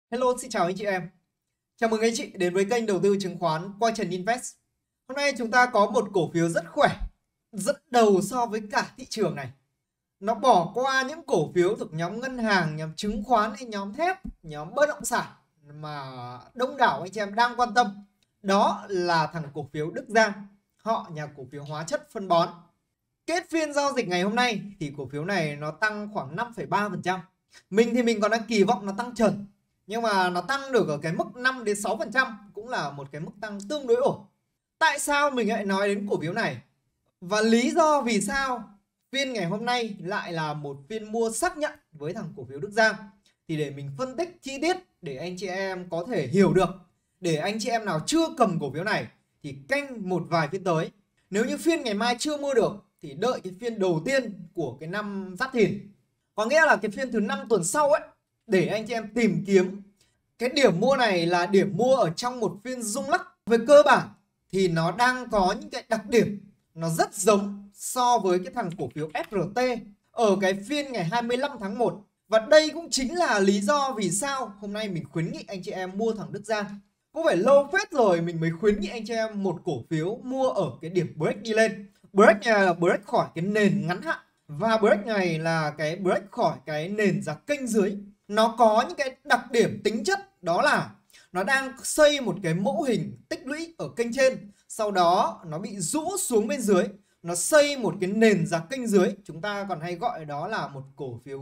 Hello, xin chào anh chị em. Chào mừng anh chị đến với kênh đầu tư chứng khoán Quang Trần Invest. Hôm nay chúng ta có một cổ phiếu rất khỏe, dẫn đầu so với cả thị trường này. Nó bỏ qua những cổ phiếu thuộc nhóm ngân hàng, nhóm chứng khoán hay nhóm thép, nhóm bất động sản mà đông đảo anh chị em đang quan tâm. Đó là thằng cổ phiếu Đức Giang, họ nhà cổ phiếu hóa chất phân bón. Kết phiên giao dịch ngày hôm nay thì cổ phiếu này nó tăng khoảng 5,3%. Mình thì mình còn đang kỳ vọng nó tăng trần, nhưng mà nó tăng được ở cái mức 5 đến 6% cũng là một cái mức tăng tương đối ổn. Tại sao mình lại nói đến cổ phiếu này? Và lý do vì sao phiên ngày hôm nay lại là một phiên mua xác nhận với thằng cổ phiếu Đức Giang, thì để mình phân tích chi tiết để anh chị em có thể hiểu được. Để anh chị em nào chưa cầm cổ phiếu này thì canh một vài phiên tới. Nếu như phiên ngày mai chưa mua được thì đợi cái phiên đầu tiên của cái năm Giáp Thìn, có nghĩa là cái phiên thứ 5 tuần sau ấy, để anh chị em tìm kiếm. Cái điểm mua này là điểm mua ở trong một phiên rung lắc. Về cơ bản thì nó đang có những cái đặc điểm nó rất giống so với cái thằng cổ phiếu FRT ở cái phiên ngày 25 tháng 1. Và đây cũng chính là lý do vì sao hôm nay mình khuyến nghị anh chị em mua thằng Đức Giang. Có phải lâu phết rồi mình mới khuyến nghị anh chị em một cổ phiếu mua ở cái điểm break đi lên. Break này là break khỏi cái nền ngắn hạn, và break này là cái break khỏi cái nền giá kênh dưới. Nó có những cái đặc điểm tính chất, đó là nó đang xây một cái mẫu hình tích lũy ở kênh trên, sau đó nó bị rũ xuống bên dưới, nó xây một cái nền giá kênh dưới. Chúng ta còn hay gọi đó là một cổ phiếu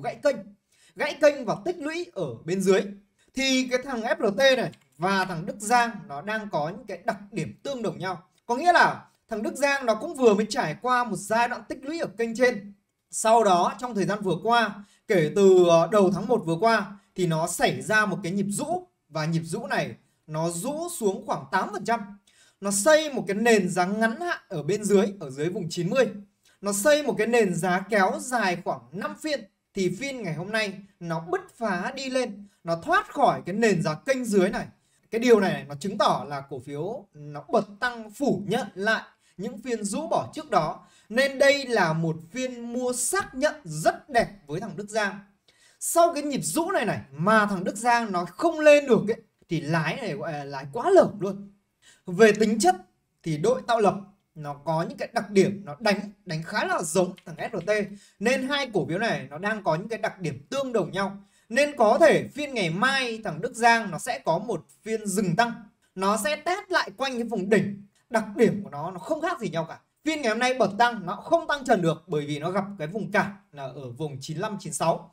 gãy kênh và tích lũy ở bên dưới. Thì cái thằng FLT này và thằng Đức Giang nó đang có những cái đặc điểm tương đồng nhau. Có nghĩa là thằng Đức Giang nó cũng vừa mới trải qua một giai đoạn tích lũy ở kênh trên. Sau đó trong thời gian vừa qua, kể từ đầu tháng 1 vừa qua, thì nó xảy ra một cái nhịp rũ. Và nhịp rũ này nó rũ xuống khoảng 8%. Nó xây một cái nền giá ngắn hạn ở bên dưới, ở dưới vùng 90. Nó xây một cái nền giá kéo dài khoảng 5 phiên. Thì phiên ngày hôm nay nó bứt phá đi lên, nó thoát khỏi cái nền giá kênh dưới này. Cái điều này nó chứng tỏ là cổ phiếu nó bật tăng phủ nhận lại những phiên rũ bỏ trước đó. Nên đây là một phiên mua xác nhận rất đẹp với thằng Đức Giang. Sau cái nhịp rũ này mà thằng Đức Giang nó không lên được ấy, thì lái này gọi là lái quá lởm luôn. Về tính chất thì đội tạo lập nó có những cái đặc điểm nó đánh khá là giống thằng FRT. Nên hai cổ phiếu này nó đang có những cái đặc điểm tương đồng nhau. Nên có thể phiên ngày mai thằng Đức Giang nó sẽ có một phiên dừng tăng. Nó sẽ test lại quanh cái vùng đỉnh. Đặc điểm của nó không khác gì nhau cả. Phiên ngày hôm nay bật tăng nó không tăng trần được, bởi vì nó gặp cái vùng cản là ở vùng 95 96,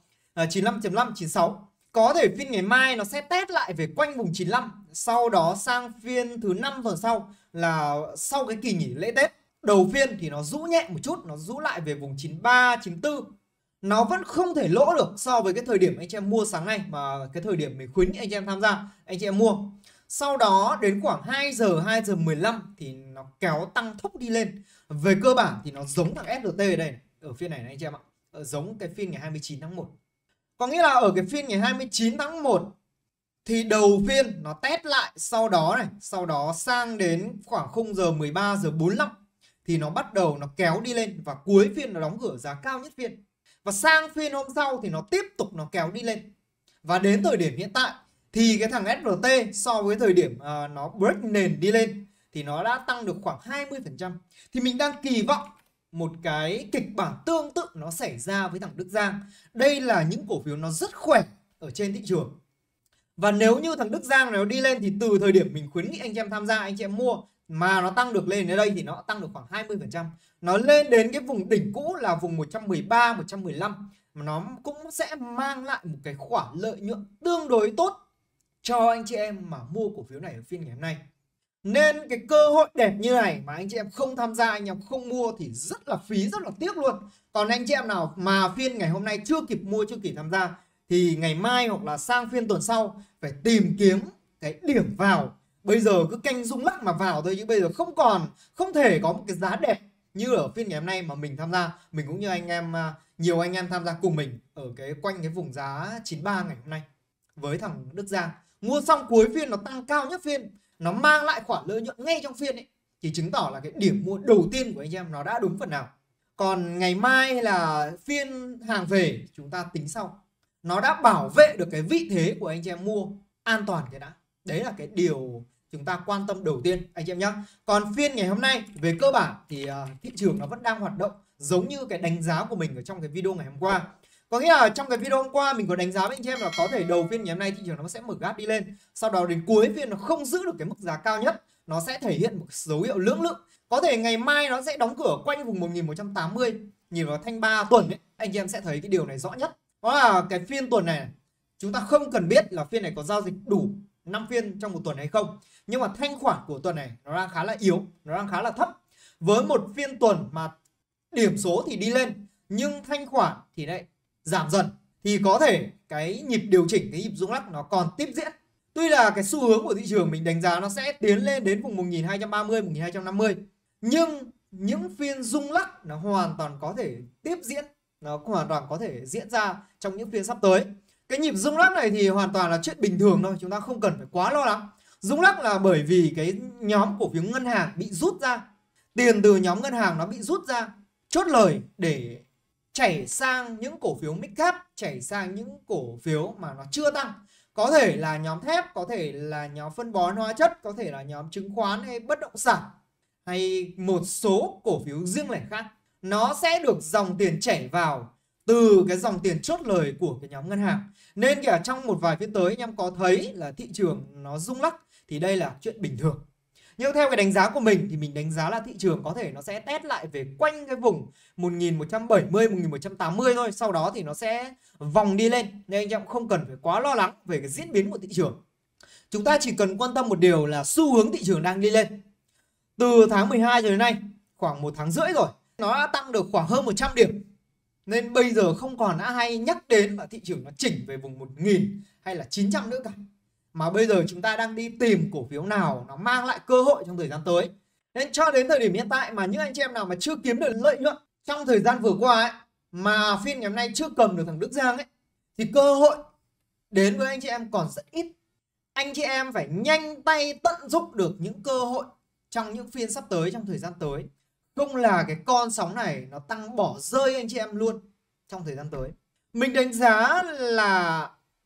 95.5 96. Có thể phiên ngày mai nó sẽ test lại về quanh vùng 95. Sau đó sang phiên thứ 5 tuần sau là sau cái kỳ nghỉ lễ Tết, đầu phiên thì nó rũ nhẹ một chút, nó rũ lại về vùng 93 94. Nó vẫn không thể lỗ được so với cái thời điểm anh chị em mua sáng nay, mà cái thời điểm mình khuyến nghị anh chị em tham gia, anh chị em mua. Sau đó đến khoảng 2 giờ 15 thì nó kéo tăng thốc đi lên. Về cơ bản thì nó giống thằng FLT ở đây, ở phiên này anh chị em ạ, giống cái phiên ngày 29 tháng 1. Có nghĩa là ở cái phiên ngày 29 tháng 1 thì đầu phiên nó test lại, sau đó sang đến khoảng khung giờ 13 giờ 45 thì nó bắt đầu nó kéo đi lên, và cuối phiên nó đóng cửa giá cao nhất phiên. Và sang phiên hôm sau thì nó tiếp tục nó kéo đi lên. Và đến thời điểm hiện tại thì cái thằng SRT so với thời điểm nó break nền đi lên thì nó đã tăng được khoảng 20%. Thì mình đang kỳ vọng một cái kịch bản tương tự nó xảy ra với thằng Đức Giang. Đây là những cổ phiếu nó rất khỏe ở trên thị trường. Và nếu như thằng Đức Giang nó đi lên thì từ thời điểm mình khuyến nghị anh chị em tham gia, anh chị em mua, mà nó tăng được lên đến đây thì nó tăng được khoảng 20%. Nó lên đến cái vùng đỉnh cũ là vùng 113, 115, mà nó cũng sẽ mang lại một cái khoản lợi nhuận tương đối tốt cho anh chị em mà mua cổ phiếu này ở phiên ngày hôm nay. Nên cái cơ hội đẹp như này mà anh chị em không tham gia, anh em không mua thì rất là phí, rất là tiếc luôn. Còn anh chị em nào mà phiên ngày hôm nay chưa kịp mua, chưa kịp tham gia thì ngày mai hoặc là sang phiên tuần sau phải tìm kiếm cái điểm vào. Bây giờ cứ canh rung lắc mà vào thôi, chứ bây giờ không thể có một cái giá đẹp như ở phiên ngày hôm nay mà mình tham gia. Mình cũng như anh em, nhiều anh em tham gia cùng mình ở cái quanh cái vùng giá 93 ngày hôm nay với thằng Đức Giang. Mua xong cuối phiên nó tăng cao nhất phiên, nó mang lại khoản lợi nhuận ngay trong phiên ấy, thì chứng tỏ là cái điểm mua đầu tiên của anh em nó đã đúng phần nào. Còn ngày mai hay là phiên hàng về chúng ta tính sau. Nó đã bảo vệ được cái vị thế của anh chị em mua an toàn cái đã. Đấy là cái điều chúng ta quan tâm đầu tiên anh chị em nhé. Còn phiên ngày hôm nay về cơ bản thì thị trường nó vẫn đang hoạt động giống như cái đánh giá của mình ở trong cái video ngày hôm qua. Có nghĩa là trong cái video hôm qua mình có đánh giá với anh chị em là có thể đầu phiên ngày hôm nay thị trường nó sẽ mở gap đi lên, sau đó đến cuối phiên nó không giữ được cái mức giá cao nhất, nó sẽ thể hiện một dấu hiệu lưỡng lự. Có thể ngày mai nó sẽ đóng cửa quanh vùng 1180. Nhìn vào thanh 3 tuần ấy, anh chị em sẽ thấy cái điều này rõ nhất. Đó là cái phiên tuần này chúng ta không cần biết là phiên này có giao dịch đủ 5 phiên trong một tuần hay không, nhưng mà thanh khoản của tuần này nó đang khá là yếu, nó đang khá là thấp. Với một phiên tuần mà điểm số thì đi lên nhưng thanh khoản thì lại giảm dần, thì có thể cái nhịp điều chỉnh, cái nhịp rung lắc nó còn tiếp diễn. Tuy là cái xu hướng của thị trường mình đánh giá nó sẽ tiến lên đến vùng 1230, 1250, nhưng những phiên rung lắc nó hoàn toàn có thể tiếp diễn, nó hoàn toàn có thể diễn ra trong những phiên sắp tới. Cái nhịp rung lắc này thì hoàn toàn là chuyện bình thường thôi, chúng ta không cần phải quá lo lắng. Rung lắc là bởi vì cái nhóm cổ phiếu ngân hàng bị rút ra, tiền từ nhóm ngân hàng nó bị rút ra, chốt lời để chảy sang những cổ phiếu mid cap, chảy sang những cổ phiếu mà nó chưa tăng. Có thể là nhóm thép, có thể là nhóm phân bón hóa chất, có thể là nhóm chứng khoán hay bất động sản, hay một số cổ phiếu riêng lẻ khác. Nó sẽ được dòng tiền chảy vào từ cái dòng tiền chốt lời của cái nhóm ngân hàng. Nên kể trong một vài phiên tới anh em có thấy là thị trường nó rung lắc thì đây là chuyện bình thường. Nhưng theo cái đánh giá của mình thì mình đánh giá là thị trường có thể nó sẽ test lại về quanh cái vùng 1170, 1180 thôi. Sau đó thì nó sẽ vòng đi lên. Nên anh em không cần phải quá lo lắng về cái diễn biến của thị trường. Chúng ta chỉ cần quan tâm một điều là xu hướng thị trường đang đi lên. Từ tháng 12 cho đến nay, khoảng 1 tháng rưỡi rồi, nó đã tăng được khoảng hơn 100 điểm. Nên bây giờ không còn đã hay nhắc đến là thị trường nó chỉnh về vùng 1000 hay là 900 nữa cả. Mà bây giờ chúng ta đang đi tìm cổ phiếu nào nó mang lại cơ hội trong thời gian tới. Nên cho đến thời điểm hiện tại mà những anh chị em nào mà chưa kiếm được lợi nhuận trong thời gian vừa qua ấy, mà phiên ngày hôm nay chưa cầm được thằng Đức Giang ấy, thì cơ hội đến với anh chị em còn rất ít. Anh chị em phải nhanh tay tận dụng được những cơ hội trong những phiên sắp tới, trong thời gian tới. Không là cái con sóng này nó tăng bỏ rơi anh chị em luôn trong thời gian tới. Mình đánh giá là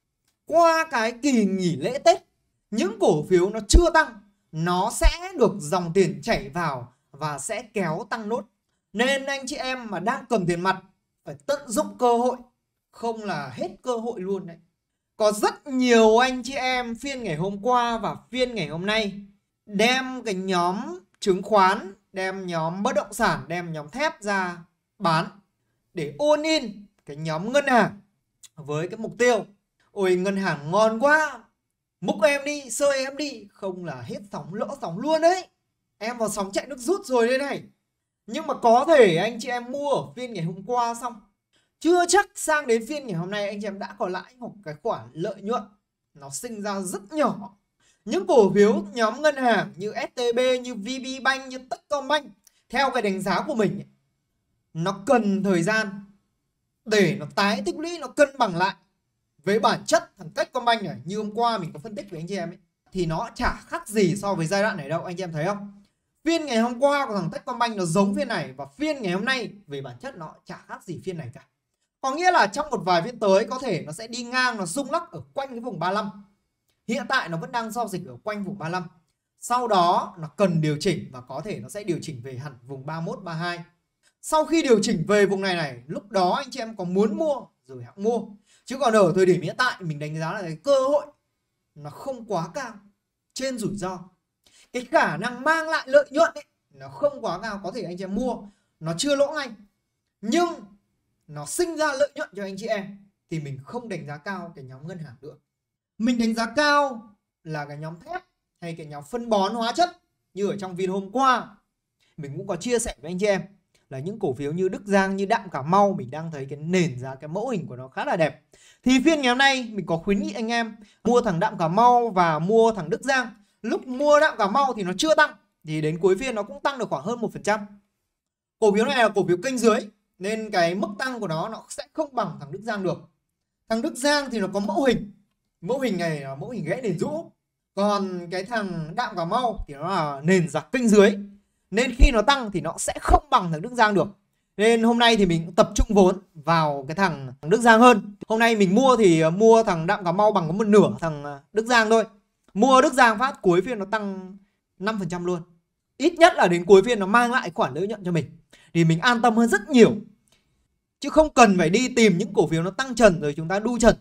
qua cái kỳ nghỉ lễ Tết, những cổ phiếu nó chưa tăng, nó sẽ được dòng tiền chảy vào và sẽ kéo tăng nốt. Nên anh chị em mà đang cầm tiền mặt phải tận dụng cơ hội, không là hết cơ hội luôn đấy. Có rất nhiều anh chị em phiên ngày hôm qua và phiên ngày hôm nay đem cái nhóm chứng khoán, đem nhóm bất động sản, đem nhóm thép ra bán để ôn in cái nhóm ngân hàng với cái mục tiêu: ôi ngân hàng ngon quá, múc em đi, sơi em đi, không là hết sóng lỗ sóng luôn đấy, em vào sóng chạy nước rút rồi đây này. Nhưng mà có thể anh chị em mua ở phiên ngày hôm qua xong, chưa chắc sang đến phiên ngày hôm nay anh chị em đã có lãi hoặc cái khoản lợi nhuận nó sinh ra rất nhỏ. Những cổ phiếu nhóm ngân hàng như STB, như VPBank, như Techcombank, theo cái đánh giá của mình ấy, nó cần thời gian để nó tái tích lũy, nó cân bằng lại. Với bản chất thằng Techcombank này, như hôm qua mình có phân tích với anh chị em ấy, thì nó chả khác gì so với giai đoạn này đâu, anh chị em thấy không? Phiên ngày hôm qua của thằng Techcombank nó giống phiên này, và phiên ngày hôm nay về bản chất nó chả khác gì phiên này cả. Có nghĩa là trong một vài phiên tới có thể nó sẽ đi ngang, nó rung lắc ở quanh cái vùng 35. Hiện tại nó vẫn đang giao dịch ở quanh vùng 35. Sau đó nó cần điều chỉnh và có thể nó sẽ điều chỉnh về hẳn vùng 31, 32. Sau khi điều chỉnh về vùng này, lúc đó anh chị em có muốn mua rồi hãng mua. Chứ còn ở thời điểm hiện tại mình đánh giá là cái cơ hội nó không quá cao trên rủi ro. Cái khả năng mang lại lợi nhuận ấy, nó không quá cao. Có thể anh chị em mua, nó chưa lỗ ngay, nhưng nó sinh ra lợi nhuận cho anh chị em thì mình không đánh giá cao cái nhóm ngân hàng nữa. Mình đánh giá cao là cái nhóm thép hay cái nhóm phân bón hóa chất. Như ở trong video hôm qua mình cũng có chia sẻ với anh chị em là những cổ phiếu như Đức Giang, như Đạm Cà Mau, mình đang thấy cái nền giá, cái mẫu hình của nó khá là đẹp. Thì phiên ngày hôm nay mình có khuyến nghị anh em mua thằng Đạm Cà Mau và mua thằng Đức Giang. Lúc mua Đạm Cà Mau thì nó chưa tăng, thì đến cuối phiên nó cũng tăng được khoảng hơn 1%. Cổ phiếu này là cổ phiếu kênh dưới nên cái mức tăng của nó sẽ không bằng thằng Đức Giang được. Thằng Đức Giang thì nó có mẫu hình. Mẫu hình này là mẫu hình gãy nền rũ. Còn cái thằng Đạm Cà Mau thì nó là nền giá kênh dưới, nên khi nó tăng thì nó sẽ không bằng thằng Đức Giang được. Nên hôm nay thì mình cũng tập trung vốn vào cái thằng Đức Giang hơn. Hôm nay mình mua thì mua thằng Đạm Cà Mau bằng có một nửa thằng Đức Giang thôi. Mua Đức Giang phát cuối phiên nó tăng 5% luôn. Ít nhất là đến cuối phiên nó mang lại khoản lợi nhuận cho mình, thì mình an tâm hơn rất nhiều. Chứ không cần phải đi tìm những cổ phiếu nó tăng trần rồi chúng ta đu trần.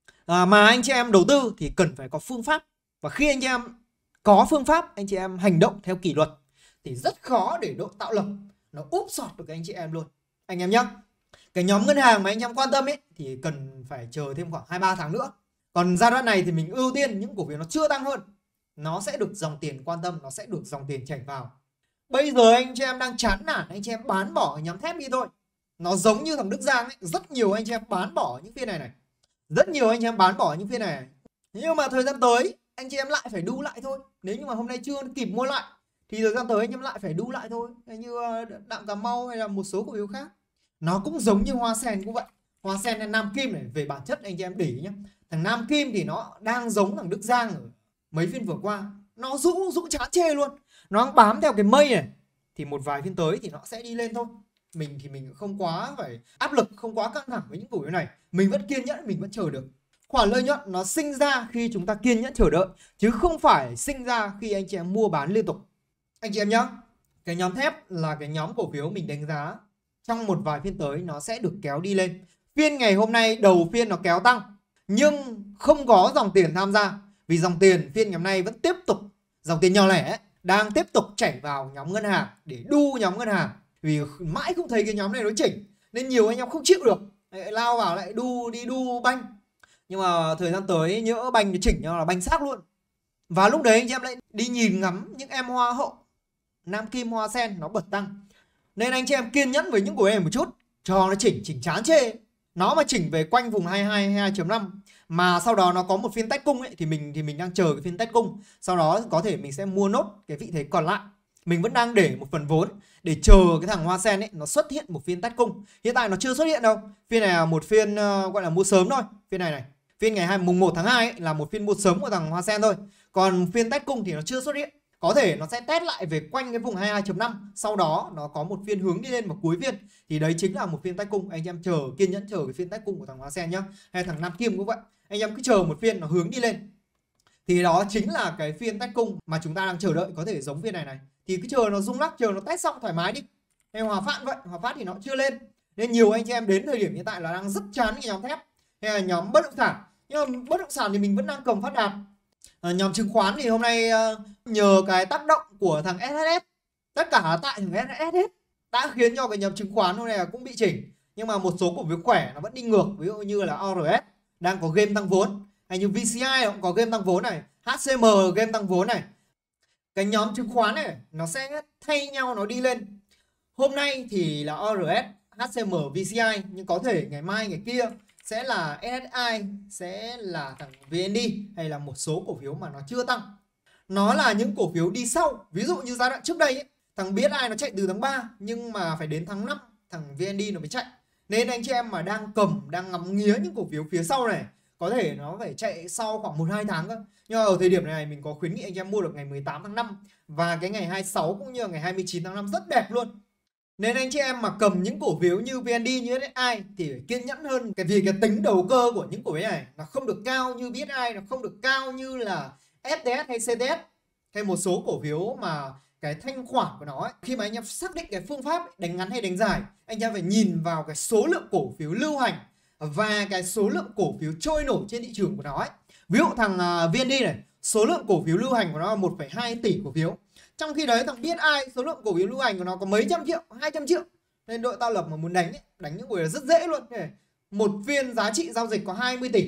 Mà anh chị em đầu tư thì cần phải có phương pháp. Và khi anh chị em có phương pháp, anh chị em hành động theo kỷ luật thì rất khó để độ tạo lập nó úp sọt được anh chị em luôn. Anh em nhé. Cái nhóm ngân hàng mà anh em quan tâm ấy thì cần phải chờ thêm khoảng 2-3 tháng nữa. Còn giai đoạn này thì mình ưu tiên những cổ phiếu nó chưa tăng hơn. Nó sẽ được dòng tiền quan tâm, nó sẽ được dòng tiền chảy vào. Bây giờ anh chị em đang chán nản, anh chị em bán bỏ nhóm thép đi thôi. Nó giống như thằng Đức Giang ấy, rất nhiều anh chị em bán bỏ những phiên này này. Rất nhiều anh chị em bán bỏ những phiên này. Nhưng mà thời gian tới anh chị em lại phải đu lại thôi. Nếu như mà hôm nay chưa kịp mua lại thì thời gian tới anh em lại phải đu lại thôi. Như Đạm Cà Mau hay là một số cổ phiếu khác. Nó cũng giống như Hoa Sen cũng vậy. Hoa Sen hay Nam Kim này, về bản chất anh chị em để ý nhé. Thằng Nam Kim thì nó đang giống thằng Đức Giang ở mấy phiên vừa qua. Nó rũ chán chê luôn. Nó bám theo cái mây này. Thì một vài phiên tới thì nó sẽ đi lên thôi. Mình thì mình không quá phải áp lực, không quá căng thẳng với những cổ phiếu này. Mình vẫn kiên nhẫn, mình vẫn chờ được. Khoản lợi nhuận nó sinh ra khi chúng ta kiên nhẫn chờ đợi, chứ không phải sinh ra khi anh chị em mua bán liên tục. Anh chị em nhé, cái nhóm thép là cái nhóm cổ phiếu mình đánh giá trong một vài phiên tới nó sẽ được kéo đi lên. Phiên ngày hôm nay đầu phiên nó kéo tăng, nhưng không có dòng tiền tham gia. Vì dòng tiền phiên ngày hôm nay vẫn tiếp tục, dòng tiền nhỏ lẻ đang tiếp tục chảy vào nhóm ngân hàng để đu nhóm ngân hàng. Vì mãi không thấy cái nhóm này nó chỉnh, nên nhiều anh em không chịu được, lại lao vào lại đu banh. Nhưng mà thời gian tới nhỡ banh nó chỉnh nhau là banh xác luôn. Và lúc đấy anh chị em lại đi nhìn ngắm những em hoa hậu, Nam Kim, Hoa Sen nó bật tăng. Nên anh chị em kiên nhẫn với những của em một chút, cho nó chỉnh chán chê. Nó mà chỉnh về quanh vùng 22, 22.5 mà sau đó nó có một phiên tách cung ấy, thì mình đang chờ cái phiên tách cung. Sau đó có thể mình sẽ mua nốt cái vị thế còn lại. Mình vẫn đang để một phần vốn để chờ cái thằng Hoa Sen ấy nó xuất hiện một phiên tách cung. Hiện tại nó chưa xuất hiện đâu. Phiên này là một phiên gọi là mua sớm thôi. Phiên này này, phiên ngày mùng 1 tháng 2 ấy, là một phiên mua sớm của thằng Hoa Sen thôi. Còn phiên tách cung thì nó chưa xuất hiện. Có thể nó sẽ test lại về quanh cái vùng 22.5, sau đó nó có một phiên hướng đi lên vào cuối phiên, thì đấy chính là một phiên tách cung. Anh em chờ, kiên nhẫn chờ cái phiên tách cung của thằng Hoa Sen nhá. Hay thằng Nam Kim cũng vậy, anh em cứ chờ một phiên nó hướng đi lên thì đó chính là cái phiên tách cung mà chúng ta đang chờ đợi. Có thể giống phiên này này, thì cứ chờ nó rung lắc, chờ nó test xong thoải mái đi. Hay Hòa Phát vậy, Hòa Phát thì nó chưa lên, nên nhiều anh chị em đến thời điểm hiện tại là đang rất chán cái nhóm thép hay là nhóm bất động sản. Nhưng mà bất động sản thì mình vẫn đang cầm Phát Đạt. Nhóm chứng khoán thì hôm nay nhờ cái tác động của thằng SHS, tất cả tại thằng SHS hết, đã khiến cho cái nhóm chứng khoán hôm nay cũng bị chỉnh. Nhưng mà một số cổ phiếu khỏe nó vẫn đi ngược, ví dụ như là ORS đang có game tăng vốn, hay như VCI cũng có game tăng vốn này, HCM game tăng vốn này. Cái nhóm chứng khoán này nó sẽ thay nhau nó đi lên. Hôm nay thì là ORS, HCM, VCI, nhưng có thể ngày mai ngày kia sẽ là SSI, sẽ là thằng VND, hay là một số cổ phiếu mà nó chưa tăng. Nó là những cổ phiếu đi sau. Ví dụ như giai đoạn trước đây ấy, thằng BSI nó chạy từ tháng 3 nhưng mà phải đến tháng 5 thằng VND nó mới chạy. Nên anh chị em mà đang cầm, đang ngắm nghía những cổ phiếu phía sau này, có thể nó phải chạy sau khoảng 1-2 tháng cơ. Nhưng mà ở thời điểm này mình có khuyến nghị anh em mua được ngày 18 tháng 5 và cái ngày 26 cũng như ngày 29 tháng 5 rất đẹp luôn. Nên anh chị em mà cầm những cổ phiếu như VND, như SSI thì phải kiên nhẫn hơn. Vì cái tính đầu cơ của những cổ phiếu này nó không được cao như BSI, nó không được cao như là FTS hay CTS, hay một số cổ phiếu mà cái thanh khoản của nó ấy. Khi mà anh em xác định cái phương pháp đánh ngắn hay đánh dài, anh em phải nhìn vào cái số lượng cổ phiếu lưu hành và cái số lượng cổ phiếu trôi nổi trên thị trường của nó ấy. Ví dụ thằng VND này, số lượng cổ phiếu lưu hành của nó là 1,2 tỷ cổ phiếu. Trong khi đấy thằng BSI số lượng cổ phiếu lưu hành của nó có mấy trăm triệu, 200 triệu. Nên đội tạo lập mà muốn đánh ấy, đánh những cổ phiếu rất dễ luôn. Một phiên giá trị giao dịch có 20 tỷ,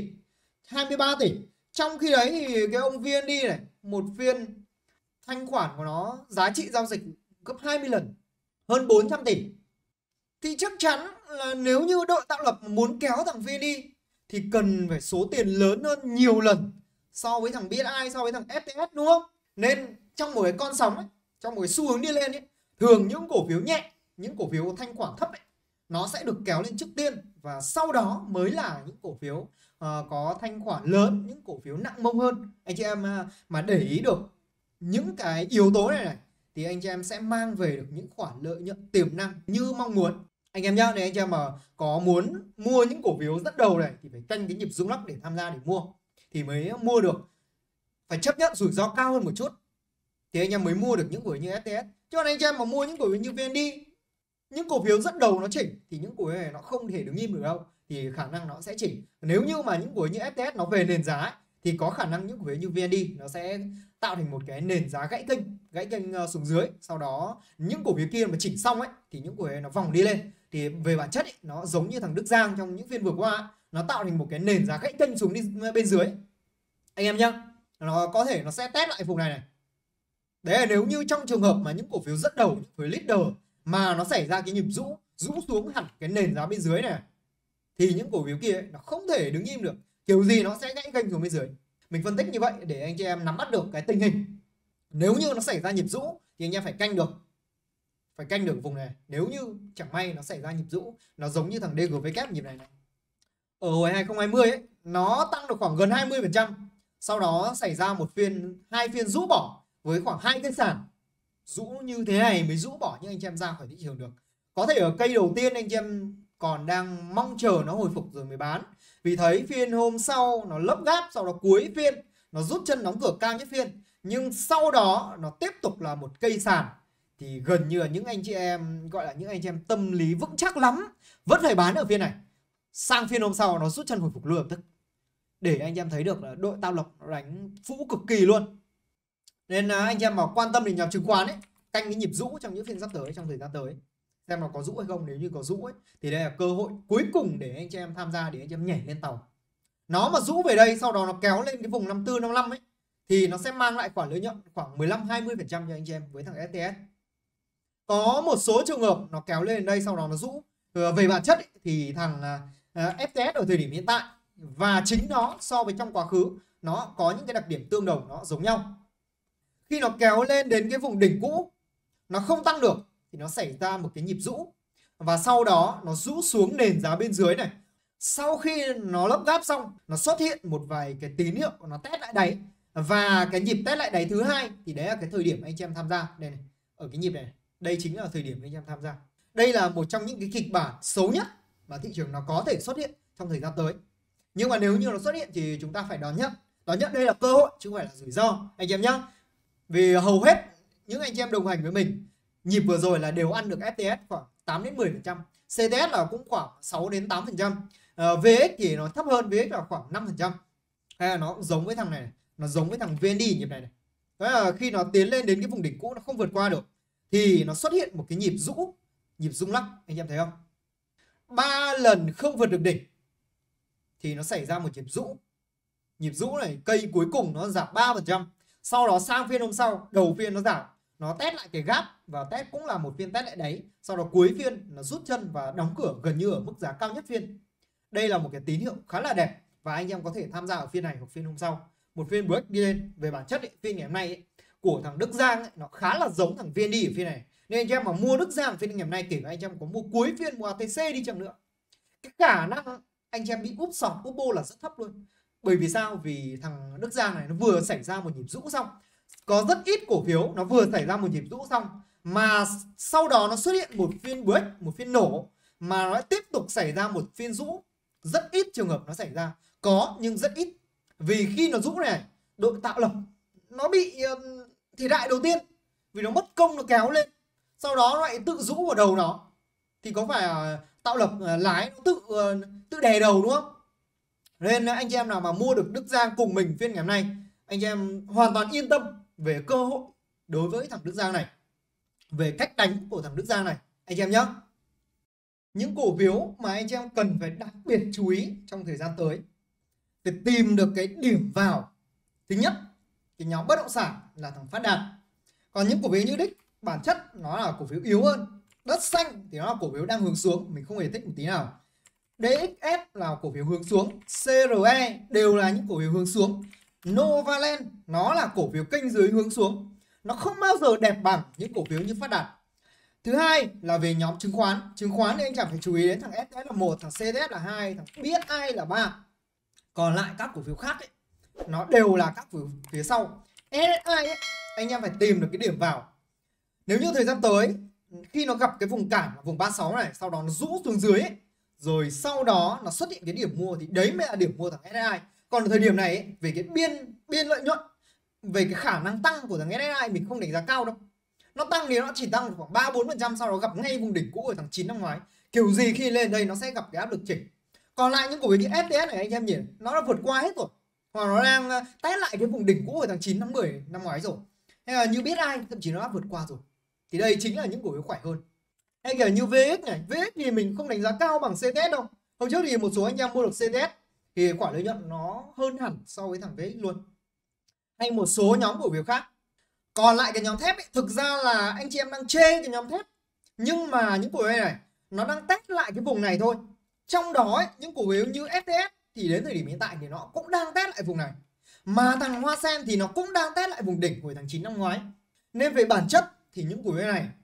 23 tỷ. Trong khi đấy thì cái ông VND này, một phiên thanh khoản của nó giá trị giao dịch gấp 20 lần, hơn 400 tỷ. Thì chắc chắn là nếu như đội tạo lập muốn kéo thằng VND thì cần phải số tiền lớn hơn nhiều lần so với thằng BSI, so với thằng FTS, đúng không? Nên trong một cái con sóng ấy, trong một cái xu hướng đi lên ấy, thường những cổ phiếu nhẹ, những cổ phiếu thanh khoản thấp ấy, nó sẽ được kéo lên trước tiên, và sau đó mới là những cổ phiếu có thanh khoản lớn, những cổ phiếu nặng mông hơn. Anh chị em mà để ý được những cái yếu tố này này thì anh chị em sẽ mang về được những khoản lợi nhuận tiềm năng như mong muốn. anh em nhá. Nếu anh em mà có muốn mua những cổ phiếu dẫn đầu này thì phải canh cái nhịp rung lắc để tham gia để mua thì mới mua được, phải chấp nhận rủi ro cao hơn một chút thì anh em mới mua được những cổ phiếu như FTS. Chứ còn anh em mà mua những cổ phiếu như VND, những cổ phiếu dẫn đầu nó chỉnh thì những cổ phiếu này nó không thể đứng im được đâu, thì khả năng nó sẽ chỉnh. Nếu như mà những cổ phiếu như FTS nó về nền giá ấy, thì có khả năng những cổ phiếu như VND nó sẽ tạo thành một cái nền giá gãy kênh xuống dưới, sau đó những cổ phiếu kia mà chỉnh xong ấy thì những cổ phiếu nó vòng đi lên. Thì về bản chất ấy, nó giống như thằng Đức Giang trong những phiên vừa qua, nó tạo thành một cái nền giá gãy kênh xuống đi bên dưới anh em nhá. Nó có thể nó sẽ test lại vùng này này. Đấy là nếu như trong trường hợp mà những cổ phiếu dẫn đầu, những cổ phiếu leader mà nó xảy ra cái nhịp rũ xuống hẳn cái nền giá bên dưới này thì những cổ phiếu kia ấy, nó không thể đứng im được, kiểu gì nó sẽ gãy kênh xuống bên dưới. Mình phân tích như vậy để anh chị em nắm bắt được cái tình hình. Nếu như nó xảy ra nhịp rũ thì anh em phải canh được vùng này. Nếu như chẳng may nó xảy ra nhịp rũ, nó giống như thằng DGW nhịp này này. Ở hồi 2020 ấy, nó tăng được khoảng gần 20%. Sau đó xảy ra hai phiên rũ bỏ với khoảng 2 cây sàn. Rũ như thế này mới rũ bỏ nhưng anh chị em ra khỏi thị trường được. Có thể ở cây đầu tiên anh chị em còn đang mong chờ nó hồi phục rồi mới bán. Vì thấy phiên hôm sau nó lấp gáp, sau đó cuối phiên nó rút chân đóng cửa cao nhất phiên. Nhưng sau đó nó tiếp tục là một cây sàn. Thì gần như là những anh chị em gọi là những anh chị em tâm lý vững chắc lắm vẫn phải bán ở phiên này. Sang phiên hôm sau nó rút chân hồi phục luôn lập tức. Để anh em thấy được là đội Tao Lộc nó đánh phũ cực kỳ luôn. Nên anh em mà quan tâm đến nhóm chứng khoán ấy, canh cái nhịp rũ trong những phiên sắp tới, trong thời gian tới, xem nó có rũ hay không. Nếu như có rũ ấy thì đây là cơ hội cuối cùng để anh chị em tham gia, để anh chị em nhảy lên tàu. Nó mà rũ về đây sau đó nó kéo lên cái vùng 54 55 ấy thì nó sẽ mang lại khoản lợi nhuận khoảng 15-20% cho anh chị em với thằng FTS. Có một số trường hợp nó kéo lên đây sau đó nó rũ. Về bản chất ấy, thì thằng FTS ở thời điểm hiện tại và chính nó so với trong quá khứ nó có những cái đặc điểm tương đồng, nó giống nhau. Khi nó kéo lên đến cái vùng đỉnh cũ nó không tăng được thì nó xảy ra một cái nhịp rũ, và sau đó nó rũ xuống nền giá bên dưới này. Sau khi nó lấp gáp xong, nó xuất hiện một vài cái tín hiệu nó test lại đáy, và cái nhịp test lại đáy thứ hai thì đấy là cái thời điểm anh chị em tham gia. Đây này, ở cái nhịp này, đây chính là thời điểm anh chị em tham gia. Đây là một trong những cái kịch bản xấu nhất mà thị trường nó có thể xuất hiện trong thời gian tới. Nhưng mà nếu như nó xuất hiện thì chúng ta phải đón nhận. Đón nhận đây là cơ hội chứ không phải là rủi ro anh em nhé. Vì hầu hết những anh chị em đồng hành với mình nhịp vừa rồi là đều ăn được FTS khoảng 8-10%, CTS là cũng khoảng 6-8%, VX thì nó thấp hơn, VX là khoảng 5%. Hay là nó giống với thằng này, nó giống với thằng VND nhịp này này. Đó là khi nó tiến lên đến cái vùng đỉnh cũ nó không vượt qua được thì nó xuất hiện một cái nhịp rũ, nhịp rung lắc, anh em thấy không? 3 lần không vượt được đỉnh thì nó xảy ra một nhịp rũ. Nhịp rũ này cây cuối cùng nó giảm 3%. Sau đó sang phiên hôm sau, đầu phiên nó giảm, nó test lại cái gap và test cũng là một phiên test lại đáy. Sau đó cuối phiên nó rút chân và đóng cửa gần như ở mức giá cao nhất phiên. Đây là một cái tín hiệu khá là đẹp và anh em có thể tham gia ở phiên này hoặc phiên hôm sau. Một phiên break đi lên. Về bản chất ấy, phiên ngày hôm nay ấy, của thằng Đức Giang ấy, nó khá là giống thằng VND ở phiên này. Nên anh em mà mua Đức Giang phiên ngày hôm nay, kể cả anh em có mua cuối phiên, mua ATC đi chăng nữa, cái khả năng anh em bị úp sọt, úp bô là rất thấp luôn. Bởi vì sao? Vì thằng Đức Giang này nó vừa xảy ra một nhịp rũ xong. Có rất ít cổ phiếu nó vừa xảy ra một nhịp rũ xong mà sau đó nó xuất hiện một phiên break, một phiên nổ, mà nó tiếp tục xảy ra một phiên rũ. Rất ít trường hợp nó xảy ra, có nhưng rất ít. Vì khi nó rũ này, đội Tạo Lộc nó bị thiệt hại đầu tiên vì nó mất công nó kéo lên, sau đó nó lại tự rũ vào đầu nó, thì có phải Tạo Lộc lái nó tự đè đầu đúng không? Nên anh chị em nào mà mua được Đức Giang cùng mình phiên ngày hôm nay, anh chị em hoàn toàn yên tâm về cơ hội đối với thằng Đức Giang này, về cách đánh của thằng Đức Giang này anh chị em nhé. Những cổ phiếu mà anh chị em cần phải đặc biệt chú ý trong thời gian tới để tìm được cái điểm vào. Thứ nhất, cái nhóm bất động sản là thằng Phát Đạt. Còn những cổ phiếu như Đích bản chất nó là cổ phiếu yếu hơn. Đất Xanh thì nó là cổ phiếu đang hướng xuống, mình không hề thích một tí nào. DXS là cổ phiếu hướng xuống, CRE đều là những cổ phiếu hướng xuống. Novaland nó là cổ phiếu kênh dưới hướng xuống, nó không bao giờ đẹp bằng những cổ phiếu như Phát Đạt. Thứ hai là về nhóm chứng khoán. Chứng khoán thì anh chẳng phải chú ý đến thằng SS là 1, thằng CTS là 2, thằng BSI là 3. Còn lại các cổ phiếu khác ấy, nó đều là các cổ phiếu phía sau. SSI ấy, anh em phải tìm được cái điểm vào. Nếu như thời gian tới khi nó gặp cái vùng cản vùng 36 này, sau đó nó rũ xuống dưới ấy, rồi sau đó nó xuất hiện cái điểm mua, thì đấy mới là điểm mua thằng SSI. Còn ở thời điểm này ấy, về cái biên lợi nhuận, về cái khả năng tăng của thằng SSI mình không đánh giá cao đâu. Nó tăng thì nó chỉ tăng khoảng 3-4%, sau đó gặp ngay vùng đỉnh cũ ở tháng 9 năm ngoái. Kiểu gì khi lên đây nó sẽ gặp cái áp lực chỉnh. Còn lại những cổ phiếu như FTS này anh em nhìn, nó đã vượt qua hết rồi, hoặc nó đang test lại cái vùng đỉnh cũ ở tháng 9 năm 10 năm ngoái rồi. Hay là như biết ai thậm chí nó đã vượt qua rồi. Thì đây chính là những cổ phiếu khỏe hơn. Hay kiểu như VX này, VX thì mình không đánh giá cao bằng CTS đâu. Hôm trước thì một số anh em mua được CTS thì khoản lợi nhuận nó hơn hẳn so với thằng VX luôn. Hay một số nhóm cổ phiếu khác. Còn lại cái nhóm thép ấy, thực ra là anh chị em đang chê cái nhóm thép, nhưng mà những cổ phiếu này nó đang test lại cái vùng này thôi. Trong đó ấy, những cổ phiếu như FTS thì đến thời điểm hiện tại thì nó cũng đang test lại vùng này, mà thằng Hoa Sen thì nó cũng đang test lại vùng đỉnh hồi tháng 9 năm ngoái. Nên về bản chất thì những cổ phiếu này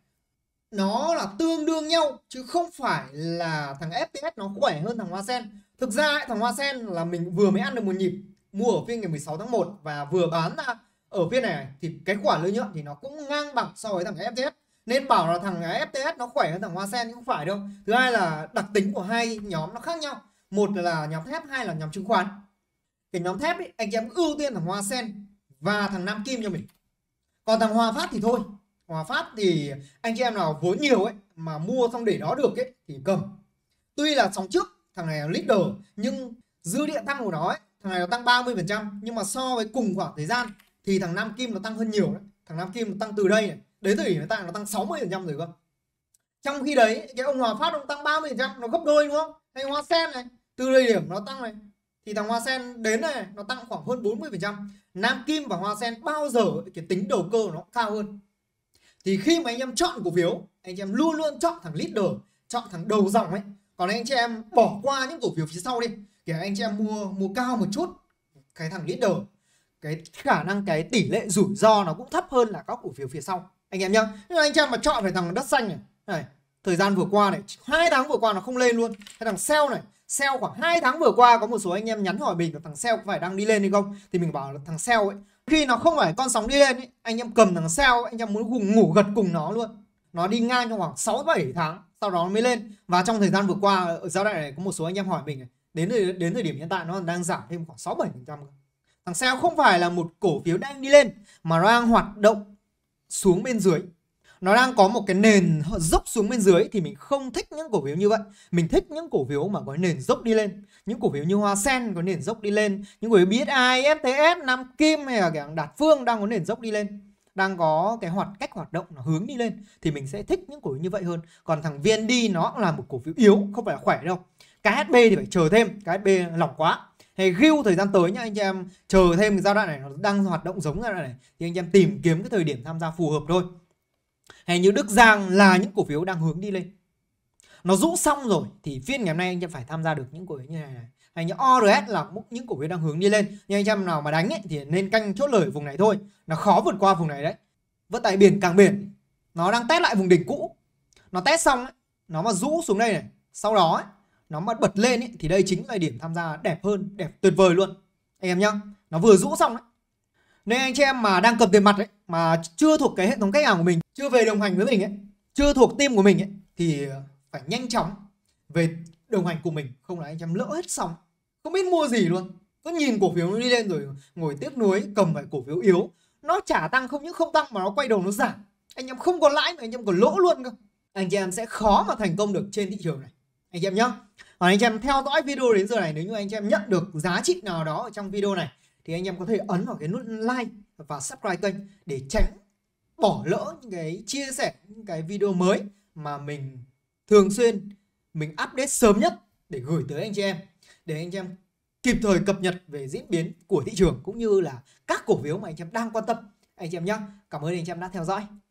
nó là tương đương nhau, chứ không phải là thằng FTS nó khỏe hơn thằng Hoa Sen. Thực ra ấy, thằng Hoa Sen là mình vừa mới ăn được một nhịp, mua ở phiên ngày 16 tháng 1 và vừa bán ra ở phiên này, thì cái khoản lợi nhuận thì nó cũng ngang bằng so với thằng FTS. Nên bảo là thằng FTS nó khỏe hơn thằng Hoa Sen thì không phải đâu. Thứ hai là đặc tính của hai nhóm nó khác nhau. Một là nhóm thép, hai là nhóm chứng khoán. Cái nhóm thép ấy, anh em ưu tiên thằng Hoa Sen và thằng Nam Kim cho mình. Còn thằng Hòa Phát thì thôi. Hòa Phát thì anh chị em nào vốn nhiều ấy mà mua xong để đó được ấy thì cầm. Tuy là sóng trước thằng này là leader, nhưng dư địa tăng của nó ấy, thằng này nó tăng 30%, nhưng mà so với cùng khoảng thời gian thì thằng Nam Kim nó tăng hơn nhiều đấy. Thằng Nam Kim nó tăng từ đây này, đến thời điểm hiện tại nó tăng 60% rồi cơ. Trong khi đấy cái ông Hòa Phát ông tăng 30%, nó gấp đôi đúng không? Hay Hoa Sen này, từ thời điểm nó tăng này thì thằng Hoa Sen đến này nó tăng khoảng hơn 40%. Nam Kim và Hoa Sen bao giờ cái tính đầu cơ nó cao hơn. Thì khi mà anh em chọn cổ phiếu, anh em luôn luôn chọn thằng leader, chọn thằng đầu dòng ấy. Còn anh chị em bỏ qua những cổ phiếu phía sau đi, kể anh chị em mua cao một chút cái thằng leader, cái khả năng cái tỷ lệ rủi ro nó cũng thấp hơn là các cổ phiếu phía sau anh em nhá. Nhưng anh chị em mà chọn phải thằng đất xanh này, thời gian vừa qua này, 2 tháng vừa qua nó không lên luôn. Cái thằng sell này, sell khoảng 2 tháng vừa qua có một số anh em nhắn hỏi mình là thằng sell có phải đang đi lên hay không, thì mình bảo là thằng sell ấy, khi nó không phải con sóng đi lên ấy, anh em cầm thằng sell, anh em muốn ngủ gật cùng nó luôn. Nó đi ngang trong khoảng 6-7 tháng sau đó nó mới lên. Và trong thời gian vừa qua ở giai đoạn này có một số anh em hỏi mình này, đến thời điểm hiện tại nó đang giảm thêm khoảng 6-7%. Thằng sell không phải là một cổ phiếu đang đi lên, mà nó đang hoạt động xuống bên dưới. Nó đang có một cái nền dốc xuống bên dưới, thì mình không thích những cổ phiếu như vậy. Mình thích những cổ phiếu mà có nền dốc đi lên. Những cổ phiếu như Hoa Sen có nền dốc đi lên, những cổ phiếu BSI, FTS, Nam Kim hay là cái Đạt Phương đang có nền dốc đi lên, đang có cái cách hoạt động nó hướng đi lên, thì mình sẽ thích những cổ phiếu như vậy hơn. Còn thằng VND nó cũng là một cổ phiếu yếu, không phải là khỏe đâu. KHB thì phải chờ thêm, KHB lỏng quá. Hay GIL thời gian tới nhá anh em, chờ thêm cái giai đoạn này nó đang hoạt động giống giai đoạn này thì anh em tìm kiếm cái thời điểm tham gia phù hợp thôi. Hay như Đức Giang là những cổ phiếu đang hướng đi lên, nó rũ xong rồi thì phiên ngày hôm nay anh em phải tham gia được những cổ phiếu như này. Hay như ORS là những cổ phiếu đang hướng đi lên, nhưng anh em nào mà đánh ấy, thì nên canh chốt lời vùng này thôi, nó khó vượt qua vùng này đấy. Vận tải biển Cảng Biển nó đang test lại vùng đỉnh cũ, nó test xong ấy, nó mà rũ xuống đây này, sau đó ấy, nó mà bật lên ấy, thì đây chính là điểm tham gia đẹp hơn, đẹp tuyệt vời luôn anh em nhá. Nó vừa rũ xong đấy. Nên anh chị em mà đang cầm tiền mặt ấy, mà chưa thuộc cái hệ thống khách hàng của mình, chưa về đồng hành với mình ấy, chưa thuộc team của mình ấy, thì phải nhanh chóng về đồng hành cùng mình, không là anh em lỡ hết xong, không biết mua gì luôn. Cứ nhìn cổ phiếu nó đi lên rồi ngồi tiếc nuối cầm phải cổ phiếu yếu, nó chả tăng, không những không tăng mà nó quay đầu nó giảm, anh em không có lãi mà anh em còn lỗ luôn cơ. Anh chị em sẽ khó mà thành công được trên thị trường này anh chị em nhá. Còn anh chị em theo dõi video đến giờ này, nếu như anh chị em nhận được giá trị nào đó ở trong video này thì anh em có thể ấn vào cái nút like và subscribe kênh để tránh bỏ lỡ những cái chia sẻ, những cái video mới mà mình thường xuyên mình update sớm nhất để gửi tới anh chị em, để anh chị em kịp thời cập nhật về diễn biến của thị trường cũng như là các cổ phiếu mà anh chị em đang quan tâm anh chị em nhé. Cảm ơn anh chị em đã theo dõi.